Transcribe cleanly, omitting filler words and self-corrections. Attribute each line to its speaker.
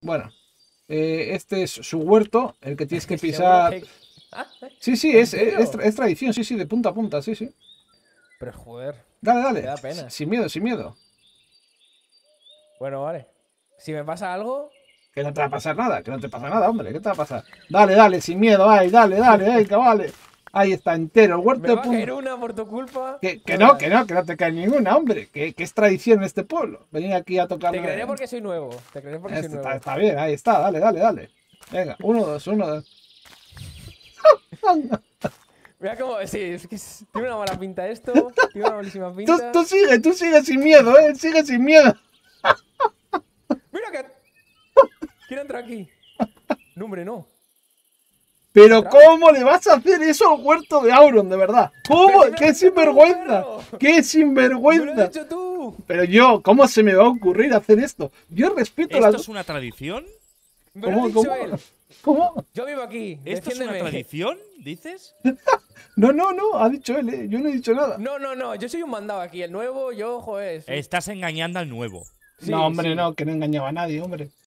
Speaker 1: Bueno, este es su huerto, el que tienes que
Speaker 2: Seguro
Speaker 1: pisar.
Speaker 2: que- Ah,
Speaker 1: Sí, sí,
Speaker 2: ¿en
Speaker 1: es,
Speaker 2: serio?
Speaker 1: es tradición, sí, sí, de punta a punta, sí, sí.
Speaker 2: Pero joder,
Speaker 1: Dale,
Speaker 2: me
Speaker 1: dale,
Speaker 2: da pena.
Speaker 1: sin miedo, sin miedo.
Speaker 2: Bueno, vale. Si me pasa algo,
Speaker 1: Que no te va a pasar nada, que no te pasa nada, hombre, ¿qué te va a pasar? Dale, dale, sin miedo, ay, dale, dale, venga, vale. Ahí está, entero, el huerto
Speaker 2: me
Speaker 1: de
Speaker 2: va a caer
Speaker 1: punta.
Speaker 2: una por tu culpa.
Speaker 1: Que
Speaker 2: No
Speaker 1: no,
Speaker 2: verás.
Speaker 1: que no, que no te cae ninguna, hombre. Que es tradición en este pueblo. Venir aquí a
Speaker 2: Te creeré
Speaker 1: tocarle.
Speaker 2: porque soy nuevo. Te creeré porque soy
Speaker 1: Este está,
Speaker 2: nuevo.
Speaker 1: está bien, ahí está, dale, dale, dale. Venga, uno, dos, uno, dos.
Speaker 2: Mira cómo. Sí, tiene una mala pinta esto. Tiene una malísima pinta.
Speaker 1: Tú sigue sin miedo, sigue sin miedo.
Speaker 2: Mira que. ¿Quién entra aquí? No, hombre, no. ¿Ha
Speaker 1: Pero
Speaker 2: entrado?
Speaker 1: ¿cómo le vas a hacer eso al huerto de Auron, de verdad?
Speaker 2: ¡Pero
Speaker 1: ¿Cómo?
Speaker 2: si me lo
Speaker 1: ¡Qué
Speaker 2: has hecho tú,
Speaker 1: sinvergüenza!
Speaker 2: perro!
Speaker 1: ¡Qué
Speaker 2: ¡Me lo has
Speaker 1: sinvergüenza!
Speaker 2: hecho tú!
Speaker 1: Pero yo, ¿cómo se me va a ocurrir hacer esto? Yo respeto las...
Speaker 3: ¿Esto es una tradición?
Speaker 2: ¡Me lo ha
Speaker 1: ¿Cómo,
Speaker 2: dicho
Speaker 1: cómo?
Speaker 2: él!
Speaker 1: ¿Cómo?
Speaker 2: Yo vivo aquí.
Speaker 3: ¿Esto es una
Speaker 2: Defiéndeme.
Speaker 3: tradición? ¿Dices?
Speaker 1: No, no, no, ha dicho él, yo no he dicho nada.
Speaker 2: No, no, no. Yo soy un mandado aquí. El nuevo, yo, joder.
Speaker 3: Estás engañando al nuevo.
Speaker 2: Sí,
Speaker 1: No, hombre,
Speaker 2: sí.
Speaker 1: no, que no engañaba a nadie, hombre.